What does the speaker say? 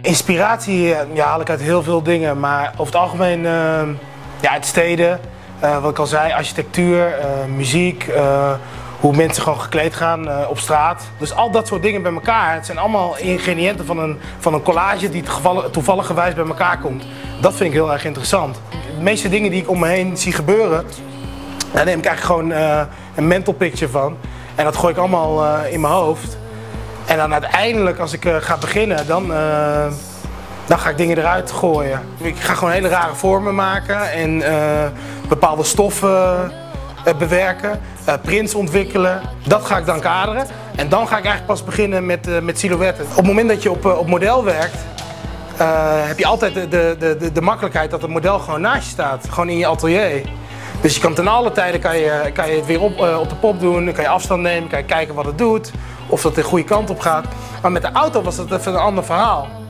Inspiratie haal ik uit heel veel dingen, maar over het algemeen uit steden. Wat ik al zei, architectuur, muziek, hoe mensen gewoon gekleed gaan op straat. Dus al dat soort dingen bij elkaar. Het zijn allemaal ingrediënten van een collage die toevalligerwijs bij elkaar komt. Dat vind ik heel erg interessant. De meeste dingen die ik om me heen zie gebeuren, daar neem ik eigenlijk gewoon een mental picture van. En dat gooi ik allemaal in mijn hoofd. En dan uiteindelijk, als ik ga beginnen, dan ga ik dingen eruit gooien. Ik ga gewoon hele rare vormen maken en bepaalde stoffen bewerken, prints ontwikkelen. Dat ga ik dan kaderen. En dan ga ik eigenlijk pas beginnen met silhouetten. Op het moment dat je op model werkt, heb je altijd de makkelijkheid dat het model gewoon naast je staat. Gewoon in je atelier. Dus je kan ten alle tijden kan je het weer op de pop doen, dan kan je afstand nemen, kan je kijken wat het doet, of dat de goede kant op gaat. Maar met de auto was dat even een ander verhaal.